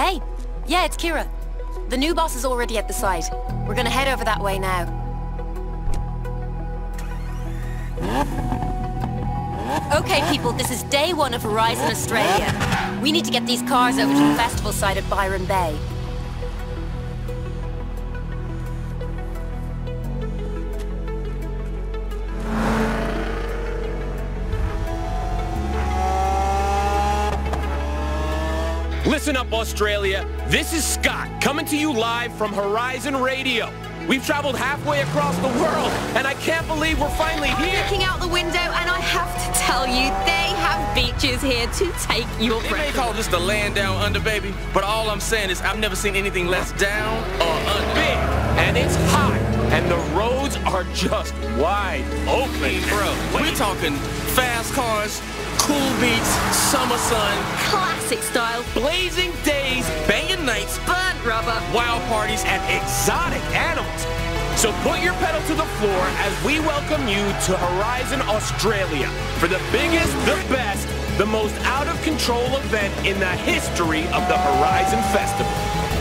Hey, yeah, it's Kira. The new boss is already at the site. We're gonna head over that way now. Okay, people, this is day one of Horizon Australia. We need to get these cars over to the festival site at Byron Bay. Listen up, Australia. This is Scott, coming to you live from Horizon Radio. We've traveled halfway across the world, and I can't believe we're finally here. I'm looking out the window, and I have to tell you, they have beaches here to take your breath. They may call this the land down under, baby, but all I'm saying is I've never seen anything less down or under. Big, and it's hot, and the roads are just wide open. Bro, we're talking fast cars, cool beats, summer sun, Classic style, blazing days, banging nights, burnt rubber, wild parties, and exotic animals. So put your pedal to the floor as we welcome you to Horizon Australia for the biggest, the best, the most out-of-control event in the history of the Horizon Festival.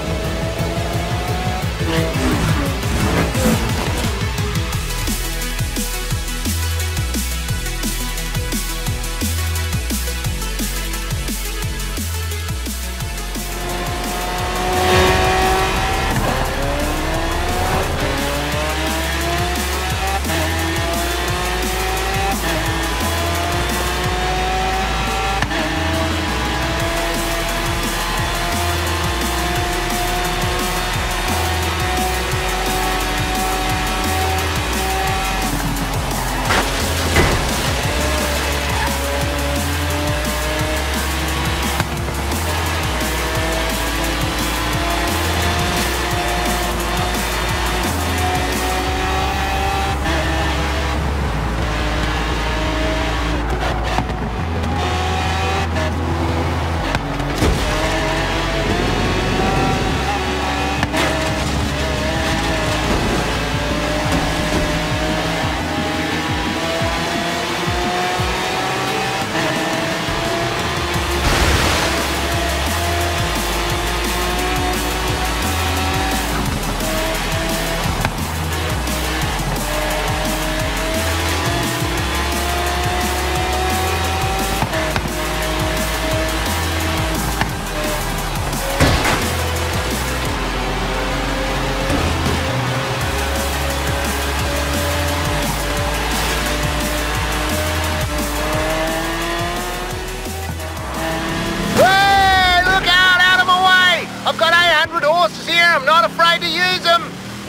I'm not afraid to use them.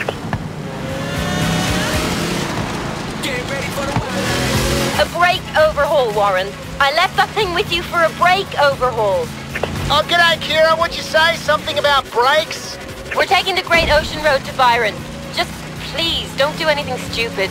Get ready for the wild. A brake overhaul, Warren. I left that thing with you for a brake overhaul. Oh, g'day, Kira. What'd you say? Something about brakes? We're taking the Great Ocean Road to Byron. Just please, don't do anything stupid.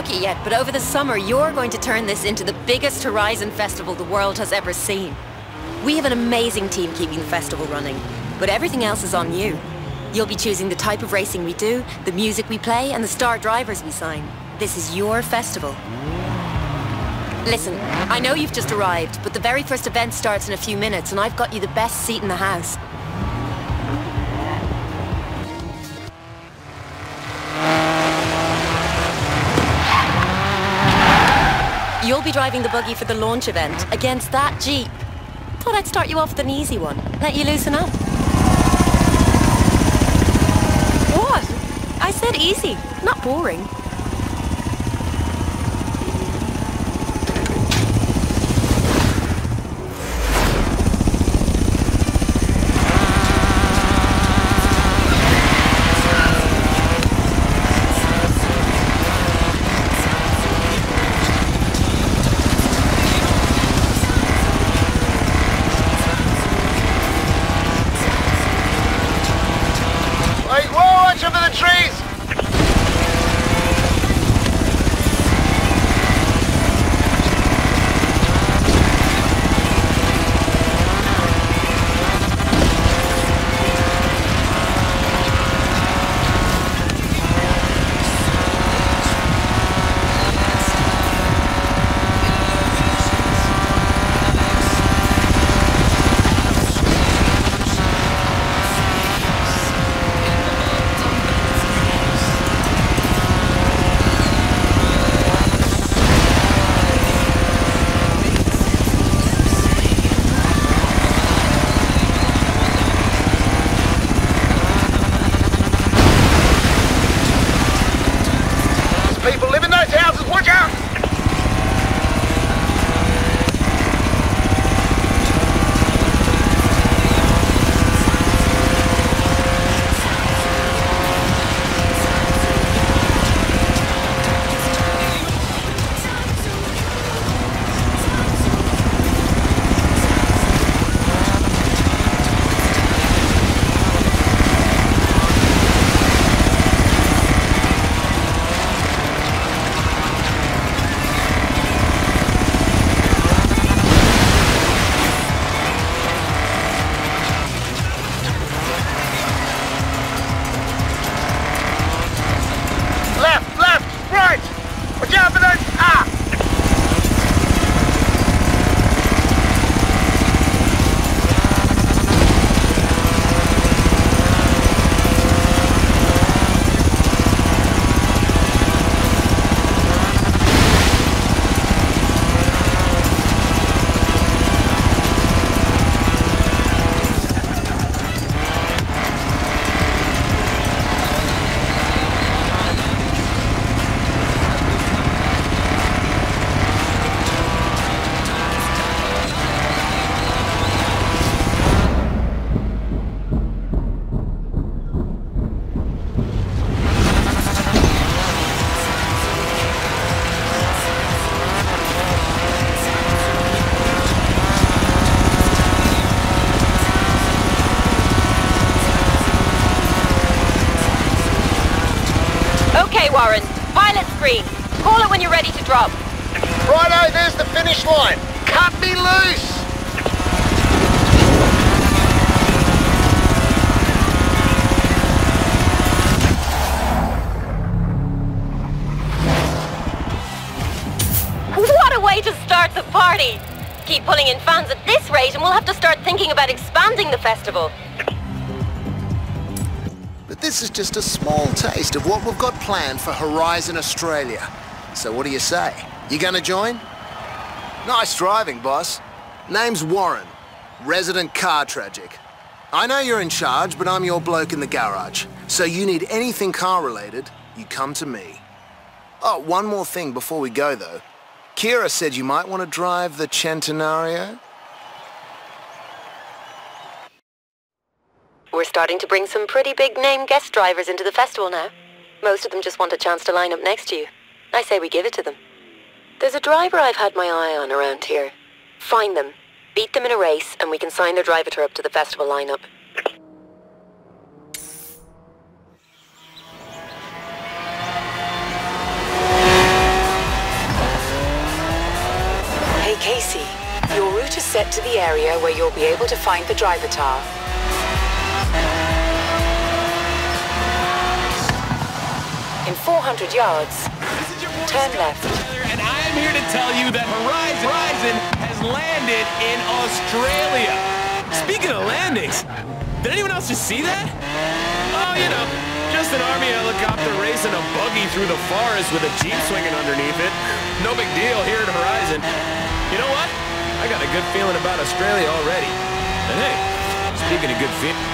took you yet, but over the summer you're going to turn this into the biggest Horizon Festival the world has ever seen. We have an amazing team keeping the festival running, but everything else is on you. You'll be choosing the type of racing we do, the music we play, and the star drivers we sign. This is your festival. Listen, I know you've just arrived, but the very first event starts in a few minutes, and I've got you the best seat in the house. You'll be driving the buggy for the launch event against that Jeep. Thought I'd start you off with an easy one. Let you loosen up. What? I said easy, not boring. Warren. Pilot screen. Call it when you're ready to drop. Righto, there's the finish line. Cut me loose! What a way to start the party! Keep pulling in fans at this rate and we'll have to start thinking about expanding the festival. But this is just a small taste of what we've got planned for Horizon Australia. So what do you say? You gonna join? Nice driving, boss. Name's Warren, resident car tragic. I know you're in charge, but I'm your bloke in the garage. So you need anything car-related, you come to me. Oh, one more thing before we go, though. Kira said you might want to drive the Centenario. We're starting to bring some pretty big-name guest drivers into the festival now. Most of them just want a chance to line up next to you. I say we give it to them. There's a driver I've had my eye on around here. Find them, beat them in a race, and we can sign their driver up to the festival lineup. set to the area where you'll be able to find the driver tower. In 400 yards, turn left. And I am here to tell you that Horizon has landed in Australia. Speaking of landings, did anyone else just see that? Oh, you know, just an Army helicopter racing a buggy through the forest with a Jeep swinging underneath it. No big deal here at Horizon. You know what? I got a good feeling about Australia already. And hey, speaking of good feeling...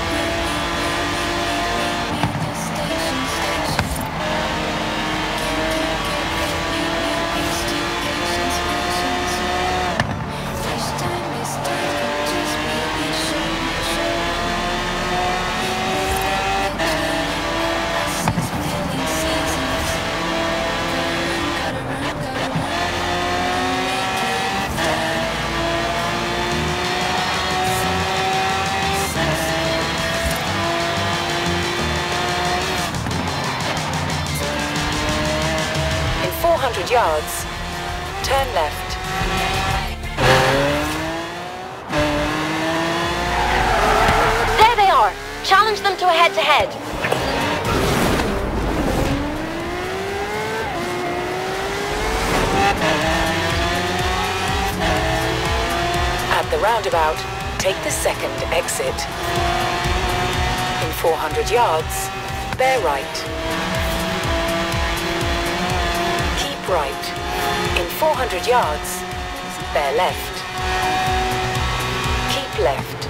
Yards, turn left. There they are! Challenge them to a head-to-head. At the roundabout, take the second exit. In 400 yards, bear right. Right. In 400 yards, bear left. Keep left.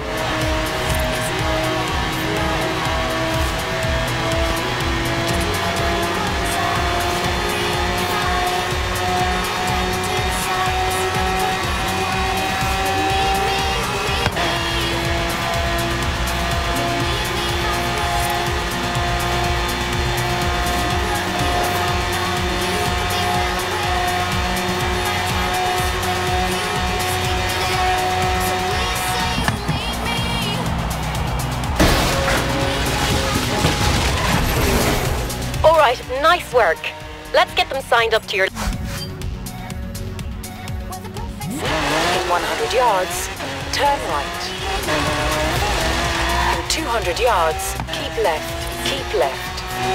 Alright, nice work. Let's get them signed up to your... In 100 yards, turn right. In 200 yards, keep left, keep left.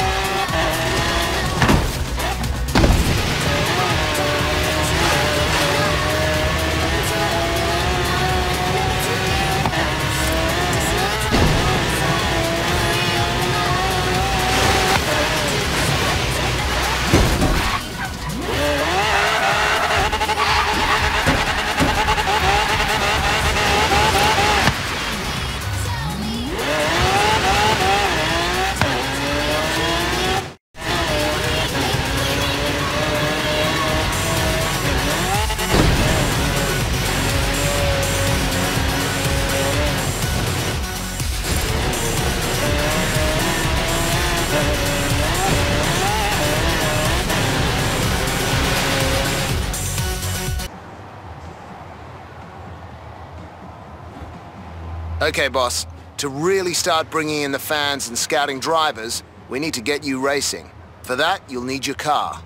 Okay, boss. To really start bringing in the fans and scouting drivers, we need to get you racing. For that, you'll need your car.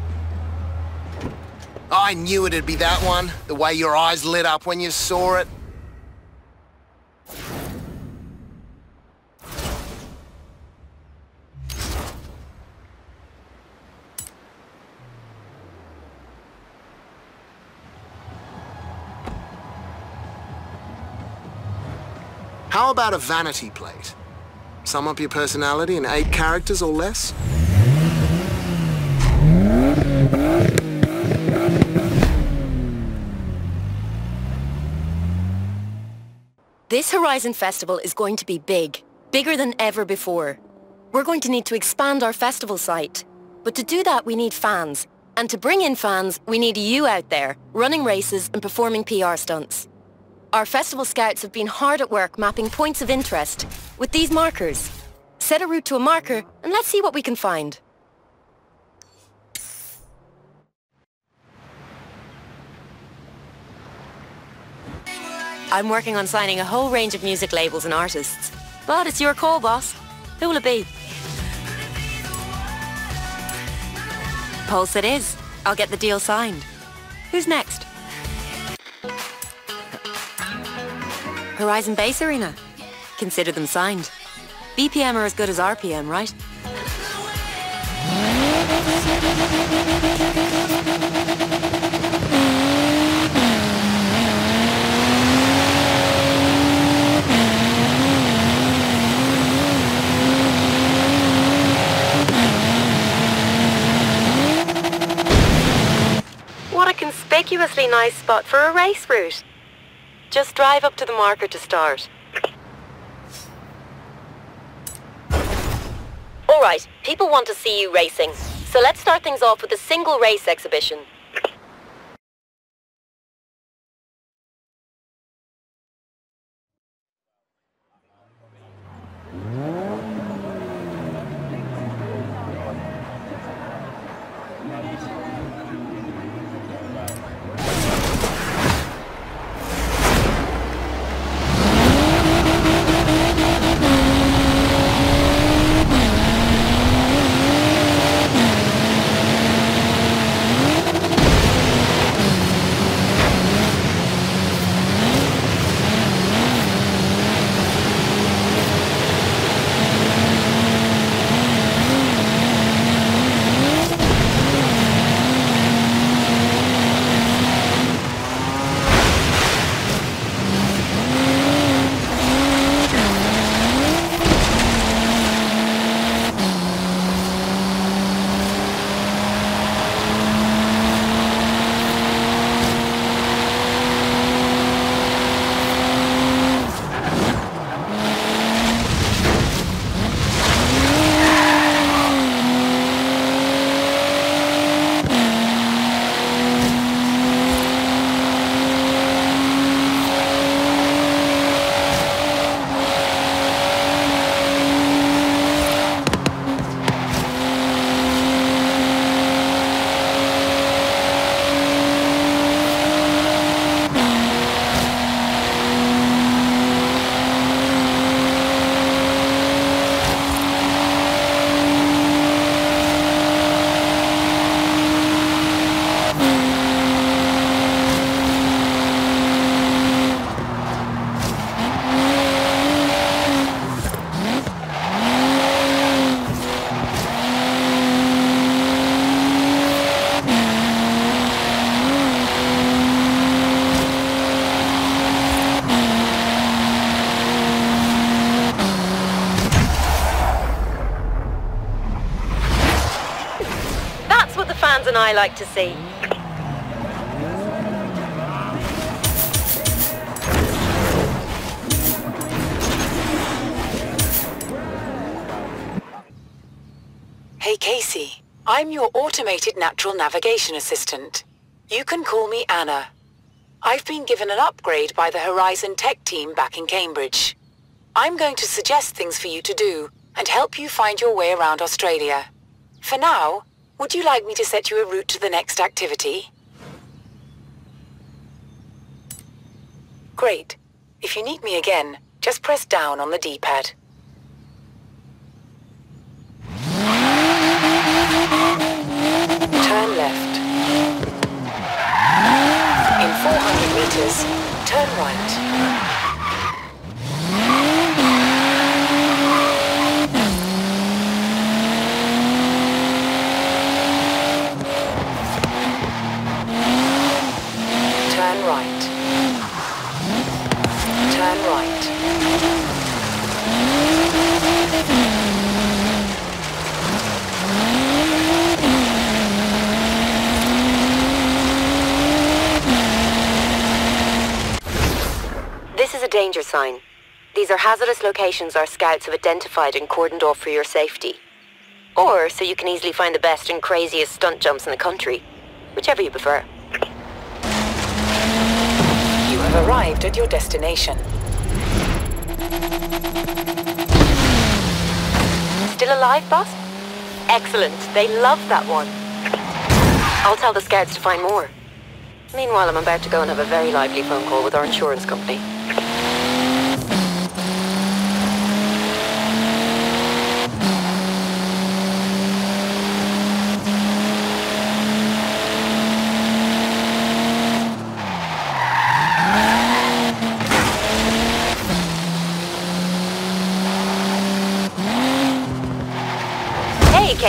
I knew it'd be that one. The way your eyes lit up when you saw it. How about a vanity plate? Sum up your personality in 8 characters or less? This Horizon Festival is going to be big. Bigger than ever before. We're going to need to expand our festival site. But to do that, we need fans. And to bring in fans, we need you out there, running races and performing PR stunts. Our festival scouts have been hard at work mapping points of interest with these markers. Set a route to a marker and let's see what we can find. I'm working on signing a whole range of music labels and artists. But it's your call, boss. Who will it be? Pulse it is. I'll get the deal signed. Who's next? Horizon Base Arena. Consider them signed. BPM are as good as RPM, right? What a conspicuously nice spot for a race route. Just drive up to the marker to start. Alright, people want to see you racing, so let's start things off with a single race exhibition. Fans and I like to see. Hey Casey, I'm your automated natural navigation assistant. You can call me Anna. I've been given an upgrade by the Horizon Tech team back in Cambridge. I'm going to suggest things for you to do and help you find your way around Australia. For now, would you like me to set you a route to the next activity? Great. If you need me again, just press down on the D-pad. Turn left. In 400 meters, turn right. Turn right. Turn right. This is a danger sign. These are hazardous locations our scouts have identified and cordoned off for your safety. Or so you can easily find the best and craziest stunt jumps in the country. Whichever you prefer. You have arrived at your destination. Still alive, boss? Excellent. They love that one. I'll tell the scouts to find more. Meanwhile, I'm about to go and have a very lively phone call with our insurance company.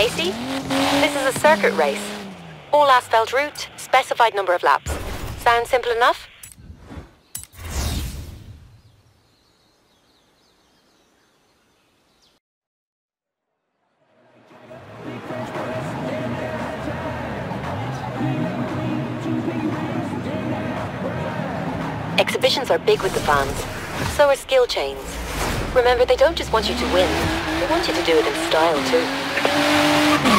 Casey, this is a circuit race. All asphalt route, specified number of laps. Sound simple enough? Exhibitions are big with the fans. So are skill chains. Remember, they don't just want you to win. They want you to do it in style, too.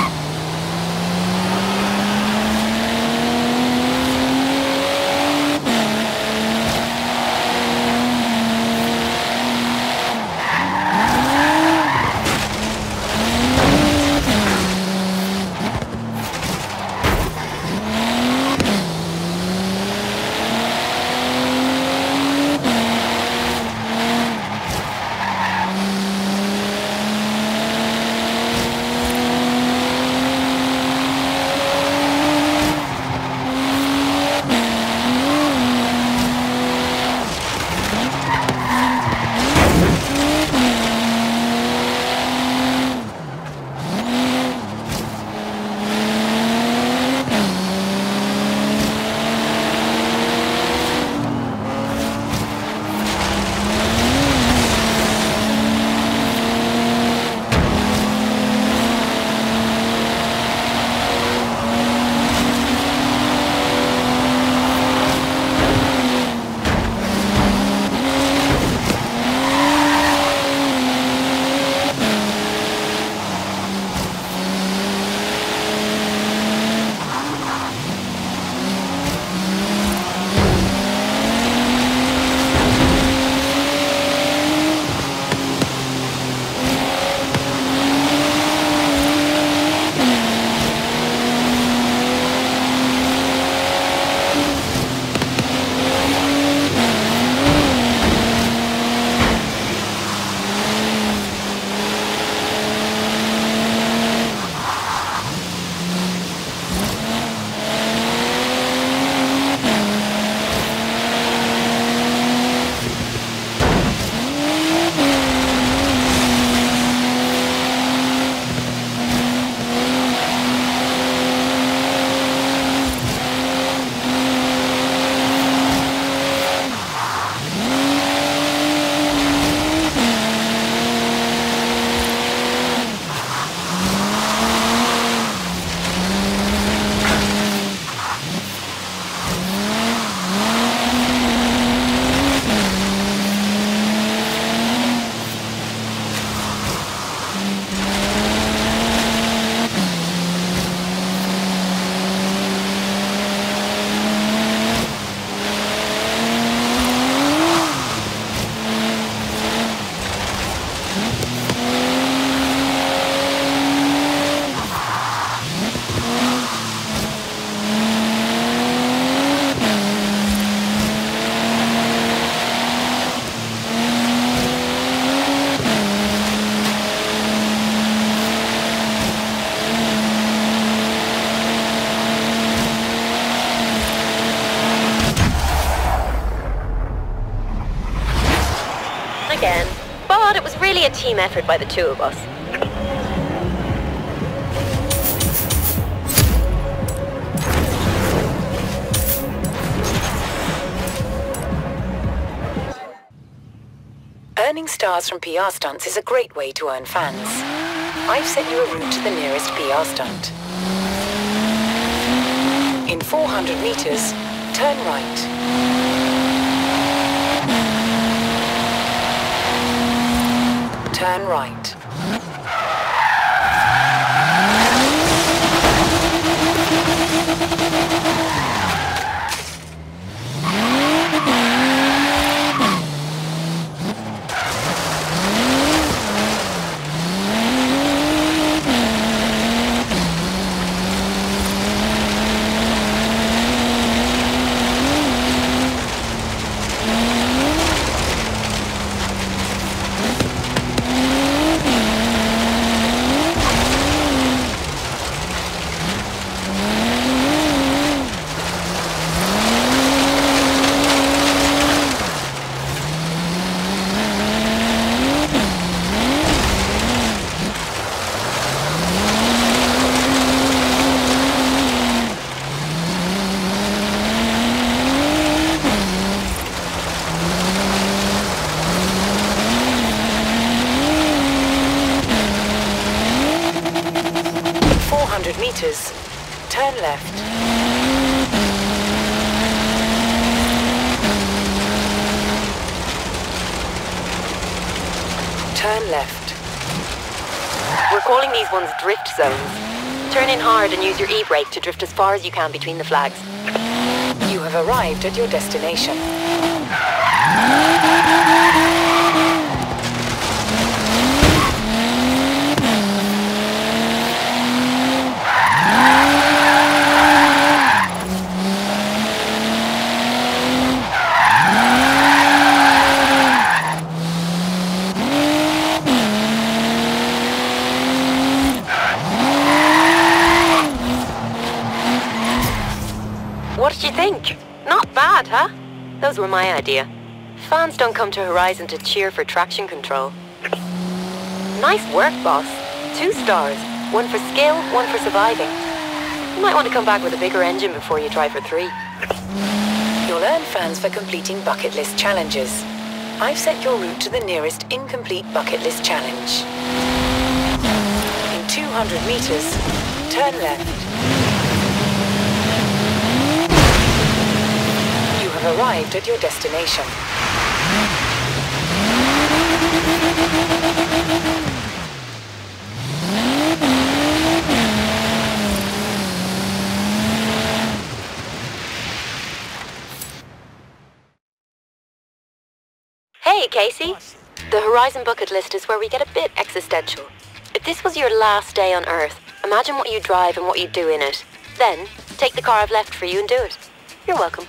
Again, but it was really a team effort by the two of us. Earning stars from PR stunts is a great way to earn fans. I've set you a route to the nearest PR stunt. In 400 meters, turn right. Turn right. meters. Turn left. Turn left. We're calling these ones drift zones. Turn in hard and use your e-brake to drift as far as you can between the flags. You have arrived at your destination. What did you think? Not bad, huh? Those were my idea. Fans don't come to Horizon to cheer for traction control. Nice work, boss. 2 stars. 1 for skill, 1 for surviving. You might want to come back with a bigger engine before you try for 3. You'll earn fans for completing bucket list challenges. I've set your route to the nearest incomplete bucket list challenge. In 200 meters, turn left. You have arrived at your destination. Hey, Casey. The Horizon bucket list is where we get a bit existential. If this was your last day on Earth, imagine what you drive and what you do in it. Then, take the car I've left for you and do it. You're welcome.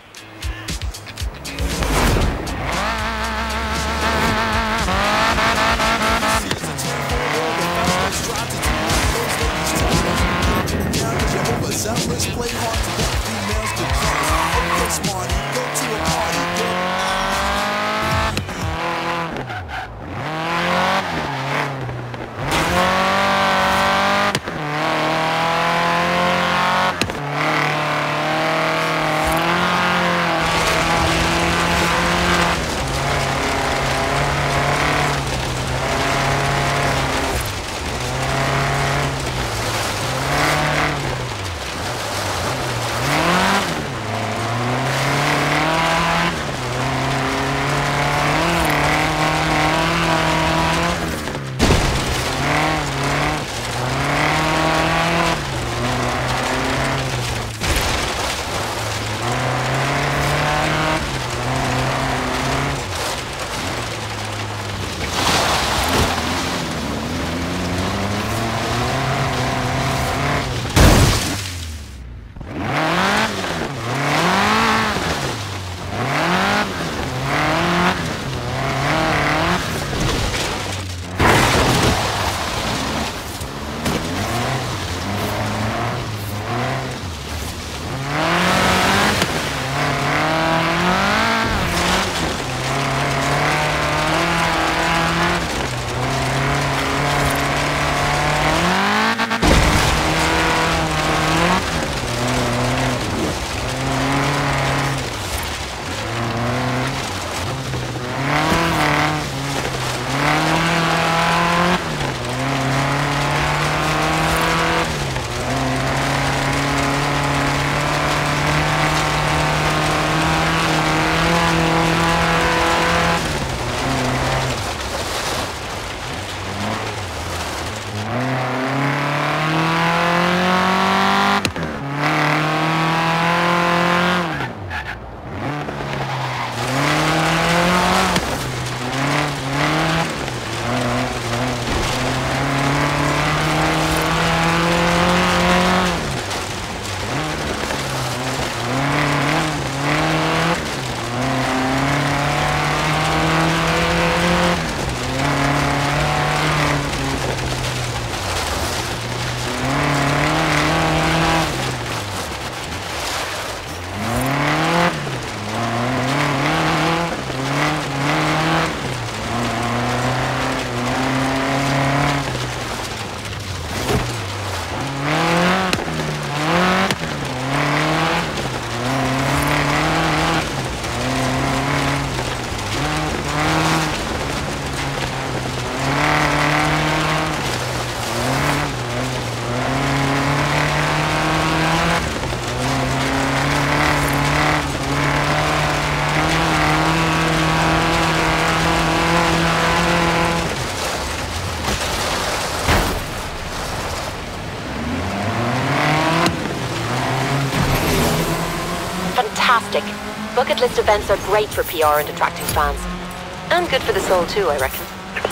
Bucket list events are great for PR and attracting fans. And good for the soul too, I reckon.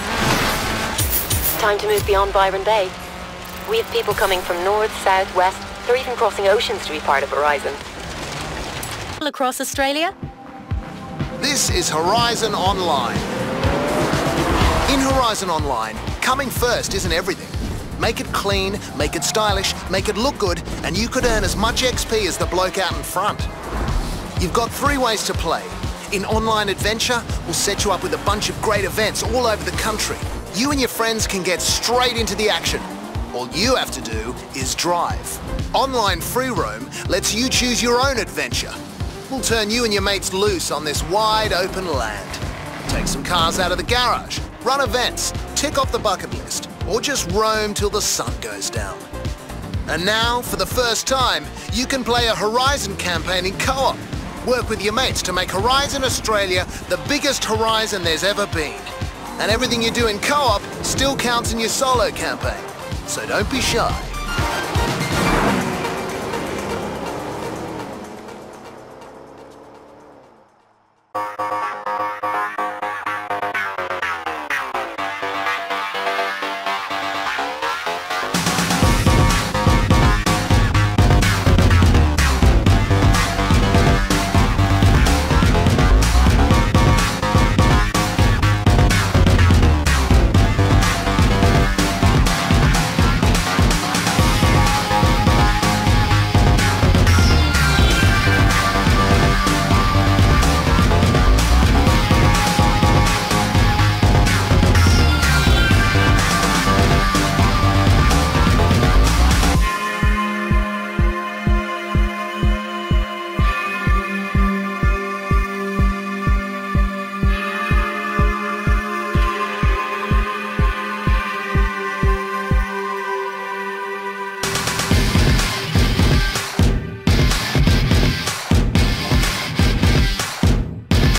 Time to move beyond Byron Bay. We have people coming from north, south, west. They're even crossing oceans to be part of Horizon. Across Australia? This is Horizon Online. In Horizon Online, coming first isn't everything. Make it clean, make it stylish, make it look good, and you could earn as much XP as the bloke out in front. You've got 3 ways to play. In Online Adventure, we'll set you up with a bunch of great events all over the country. You and your friends can get straight into the action. All you have to do is drive. Online Free Roam lets you choose your own adventure. We'll turn you and your mates loose on this wide open land. Take some cars out of the garage, run events, tick off the bucket list, or just roam till the sun goes down. And now, for the first time, you can play a Horizon campaign in co-op. Work with your mates to make Horizon Australia the biggest Horizon there's ever been. And everything you do in co-op still counts in your solo campaign. So don't be shy.